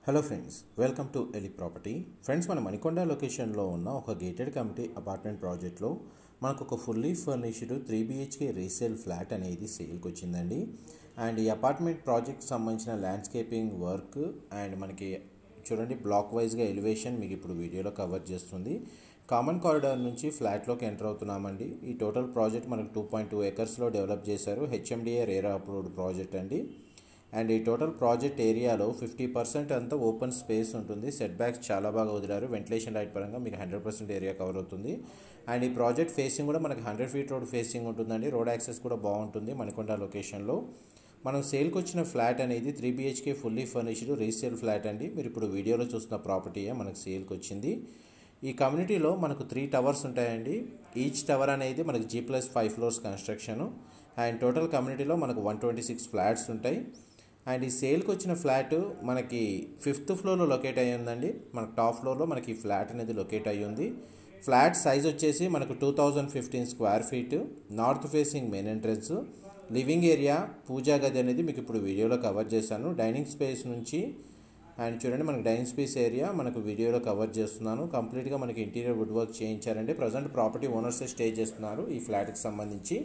Hello friends, welcome to ఎలి property. Friends, మన మణికొండ లొకేషన్లో ఉన్న ఒక గేటెడ్ కమ్యూనిటీ అపార్ట్మెంట్ ప్రాజెక్ట్లో మనకు ఒక fully furnished 3BHK resale flat అనేది సేల్కి వచ్చిందండి. అండ్ ఈ అపార్ట్మెంట్ ప్రాజెక్ట్కి సంబంధించిన ల్యాండ్స్కేపింగ్ వర్క్ అండ్ మనకి చూడండి బ్లాక్ వైజ్గా ఎలివేషన్ మీకు ఇప్పుడు వీడియోలో కవర్ చేస్తుంది. కామన్ కారిడార్ నుంచి ఫ్లాట్లోకి ఎంటర్ అవుతున్నామండి. ఈ టోటల్ ప్రాజెక్ట్ మనకు 2.2 ఎకర్స్లో డెవలప్ చేశారు. HMDA రేరా అప్రూవ్డ్ ప్రాజెక్ట్ అండి. అండ్ ఈ టోటల్ ప్రాజెక్ట్ ఏరియాలో 50% అంతా ఓపెన్ స్పేస్ ఉంటుంది. సెట్ బ్యాక్స్ చాలా బాగా వదిలారు. వెంటిలేషన్ లైట్ పరంగా మీకు 100% ఏరియా కవర్ అవుతుంది. అండ్ ఈ ప్రాజెక్ట్ ఫేసింగ్ కూడా మనకి 100 feet రోడ్ ఫేసింగ్ ఉంటుందండి. రోడ్ యాక్సెస్ కూడా బాగుంటుంది మణికొండ లొకేషన్లో. మనం సేల్కి వచ్చిన ఫ్లాట్ అనేది 3BHK fully furnished resale flat అండి. మీరు ఇప్పుడు వీడియోలో చూస్తున్న ప్రాపర్టీయే మనకు సేల్కి వచ్చింది. ఈ కమ్యూనిటీలో మనకు 3 towers ఉంటాయండి. ఈచ్ టవర్ అనేది మనకు G+5 floors construction. And total కమ్యూనిటీలో మనకు 126 ఫ్లాట్స్ ఉంటాయి. అండ్ ఈ సేల్కి వచ్చిన ఫ్లాట్ మనకి 5th floorలో లొకేట్ అయ్యి ఉందండి. మనకు టాప్ ఫ్లోర్లో మనకి ఈ ఫ్లాట్ అనేది లొకేట్ అయ్యి ఉంది. ఫ్లాట్ సైజ్ వచ్చేసి మనకు 2015 square feet, north facing main entrance, living area, puja గది అనేది మీకు ఇప్పుడు వీడియోలో కవర్ చేశాను. డైనింగ్ స్పేస్ నుంచి అండ్ చూడండి మనకి డైనింగ్ స్పేస్ ఏరియా మనకు వీడియోలో కవర్ చేస్తున్నాను. కంప్లీట్గా మనకి ఇంటీరియర్ వుడ్ వర్క్ చేయించారండి. ప్రజెంట్ ప్రాపర్టీ ఓనర్సే స్టే చేస్తున్నారు ఈ ఫ్లాట్కి సంబంధించి.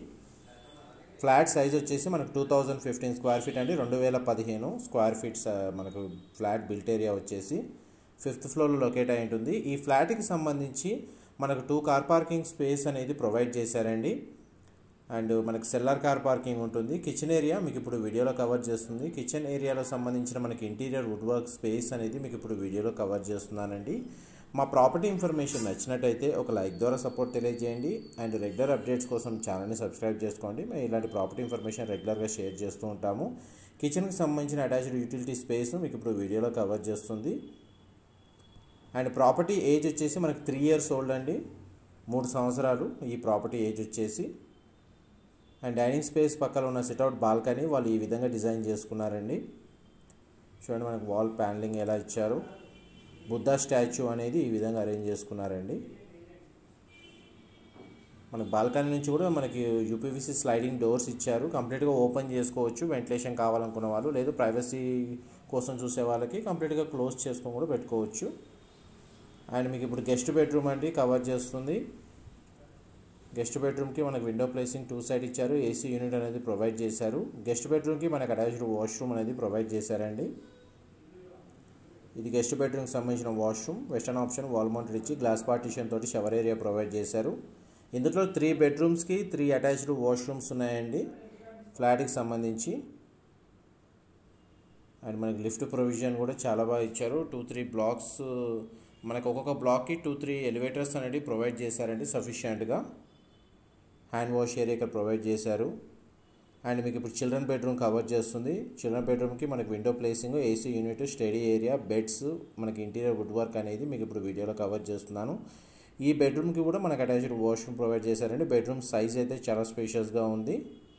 ఫ్లాట్ సైజ్ వచ్చేసి మనకు 2015 square feet అండి. 2015 square feet మనకు ఫ్లాట్ బిల్ట్ ఏరియా వచ్చేసి 5th floorలో లొకేట్ అయి ఉంటుంది. ఈ ఫ్లాట్కి సంబంధించి మనకు 2 కార్ పార్కింగ్ స్పేస్ అనేది ప్రొవైడ్ చేశారండి. అండ్ మనకు సెల్లార్ కార్ పార్కింగ్ ఉంటుంది. కిచెన్ ఏరియా మీకు ఇప్పుడు వీడియోలో కవర్ చేస్తుంది. కిచెన్ ఏరియాలో సంబంధించిన మనకి ఇంటీరియర్ వుడ్ వర్క్ స్పేస్ అనేది మీకు ఇప్పుడు వీడియోలో కవర్ చేస్తున్నానండి. మా ప్రాపర్టీ ఇన్ఫర్మేషన్ నచ్చినట్టయితే ఒక లైక్ ద్వారా సపోర్ట్ తెలియజేయండి. అండ్ రెగ్యులర్ అప్డేట్స్ కోసం ఛానల్ని సబ్స్క్రైబ్ చేసుకోండి. మేము ఇలాంటి ప్రాపర్టీ ఇన్ఫర్మేషన్ రెగ్యులర్గా షేర్ చేస్తూ ఉంటాము. కిచెన్కి సంబంధించిన అటాచ్డ్ యూటిలిటీ స్పేస్ మీకు ఇప్పుడు వీడియోలో కవర్ చేస్తుంది. అండ్ ప్రాపర్టీ ఏజ్ వచ్చేసి మనకు 3 years ఓల్డ్ అండి. 3 సంవత్సరాలు ఈ ప్రాపర్టీ ఏజ్ వచ్చేసి. అండ్ డైనింగ్ స్పేస్ పక్కన ఉన్న సిట్అవుట్ బాల్కనీ వాళ్ళు ఈ విధంగా డిజైన్ చేసుకున్నారండి. చూడండి మనకు వాల్ ప్యానలింగ్ ఎలా ఇచ్చారు. బుద్ధా స్టాచ్యూ అనేది ఈ విధంగా అరేంజ్ చేసుకున్నారండి. మన బాల్కనీ నుంచి కూడా మనకి UPVC స్లైడింగ్ డోర్స్ ఇచ్చారు. కంప్లీట్గా ఓపెన్ చేసుకోవచ్చు వెంటిలేషన్ కావాలనుకున్న వాళ్ళు, లేదు ప్రైవసీ కోసం చూసే వాళ్ళకి కంప్లీట్గా క్లోజ్ చేసుకొని కూడా పెట్టుకోవచ్చు. అండ్ మీకు ఇప్పుడు గెస్ట్ బెడ్రూమ్ అండి కవర్ చేస్తుంది. గెస్ట్ బెడ్రూమ్కి మనకు విండో ప్లేసింగ్ 2 side ఇచ్చారు. AC యూనిట్ అనేది ప్రొవైడ్ చేశారు. గెస్ట్ బెడ్రూమ్కి మనకు అటాచ్డ్ వాష్రూమ్ అనేది ప్రొవైడ్ చేశారండి. ఇది గెస్ట్ బెడ్రూమ్కి సంబంధించిన washroom. Western option wall mounted ఇచ్చి గ్లాస్ పార్టీషన్ తోటి షవర్ ఏరియా ప్రొవైడ్ చేశారు. ఇందులో 3 bedrooms-కి 3 అటాచ్డ్ వాష్రూమ్స్ ఉన్నాయండి ఫ్లాట్కి సంబంధించి. అండ్ మనకి లిఫ్ట్ ప్రొవిజన్ కూడా చాలా బాగా ఇచ్చారు. 2-3 blocks మనకు ఒక్కొక్క బ్లాక్కి 2-3 ఎలివేటర్స్ అనేది ప్రొవైడ్ చేశారండి సఫిషియెంట్గా. హ్యాండ్ వాష్ ఏరియా ఇక్కడ ప్రొవైడ్ చేశారు. అండ్ మీకు ఇప్పుడు చిల్డ్రన్ బెడ్రూమ్ కవర్ చేస్తుంది. చిల్డ్రన్ బెడ్రూమ్కి మనకి window placing, AC unit, study area, beds, మనకి ఇంటీరియర్ వుడ్ వర్క్ అనేది మీకు ఇప్పుడు వీడియోలో కవర్ చేస్తున్నాను. ఈ బెడ్రూమ్కి కూడా మనకు అటాచ్డ్ వాష్రూమ్ ప్రొవైడ్ చేశారండి. బెడ్రూమ్ సైజ్ అయితే చాలా స్పేషియస్గా ఉంది.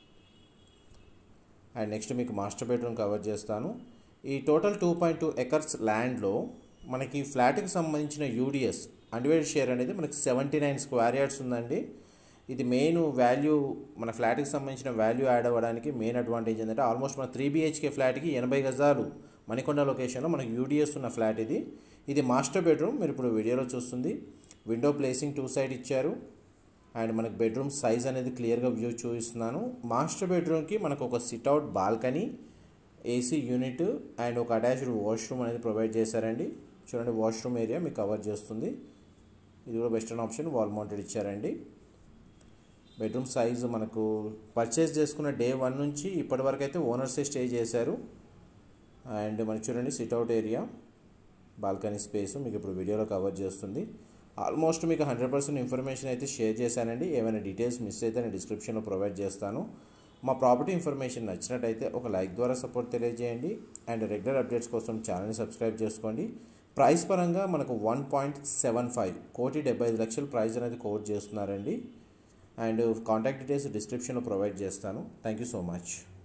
అండ్ నెక్స్ట్ మీకు మాస్టర్ బెడ్రూమ్ కవర్ చేస్తాను. ఈ టోటల్ 2.2 acres ల్యాండ్లో మనకి ఫ్లాట్కి సంబంధించిన UDS అన్డివైడెడ్ షేర్ అనేది మనకి 79 square yards ఉందండి. ఇది మెయిన్ వాల్యూ, మన ఫ్లాట్కి సంబంధించిన వాల్యూ యాడ్ అవ్వడానికి మెయిన్ అడ్వాంటేజ్ ఏంటంటే ఆల్మోస్ట్ మన 3BHK ఫ్లాట్కి 80 గజాలు మణికొండ లొకేషన్లో మనకి UDS ఉన్న ఫ్లాట్ ఇది. ఇది మాస్టర్ బెడ్రూమ్ మీరు ఇప్పుడు వీడియోలో చూస్తుంది. విండో ప్లేసింగ్ 2 side ఇచ్చారు. అండ్ మనకి బెడ్రూమ్ సైజ్ అనేది క్లియర్గా వ్యూ చూపిస్తున్నాను. మాస్టర్ బెడ్రూమ్కి మనకు ఒక sit out balcony, AC unit and ఒక అటాచ్డ్ వాష్రూమ్ అనేది ప్రొవైడ్ చేశారండి. చూడండి వాష్రూమ్ ఏరియా మీకు కవర్ చేస్తుంది. ఇది కూడా వెస్టర్న్ ఆప్షన్ వాల్ మౌంటెడ్ ఇచ్చారండి. బెడ్రూమ్ సైజు మనకు పర్చేస్ చేసుకున్న day 1 నుంచి ఇప్పటి వరకు అయితే ఓనర్సే స్టే చేశారు. అండ్ మనకి చూడండి సిట్అవుట్ ఏరియా, బాల్కనీ స్పేస్ మీకు ఇప్పుడు వీడియోలో కవర్ చేస్తుంది. ఆల్మోస్ట్ మీకు 100% ఇన్ఫర్మేషన్ అయితే షేర్ చేశానండి. ఏమైనా డీటెయిల్స్ మిస్ అయితే నేను డిస్క్రిప్షన్లో ప్రొవైడ్ చేస్తాను. మా ప్రాపర్టీ ఇన్ఫర్మేషన్ నచ్చినట్టయితే ఒక లైక్ ద్వారా సపోర్ట్ తెలియజేయండి. అండ్ రెగ్యులర్ అప్డేట్స్ కోసం ఛానల్ని సబ్స్క్రైబ్ చేసుకోండి. ప్రైస్ పరంగా మనకు 1.75 కోటి 75 లక్షల ప్రైస్ అనేది కోట్ చేస్తున్నారండి. అండ్ కాంటాక్ట్ డీటెయిల్స్ డిస్క్రిప్షన్లో ప్రొవైడ్ చేస్తాను. Thank you so much.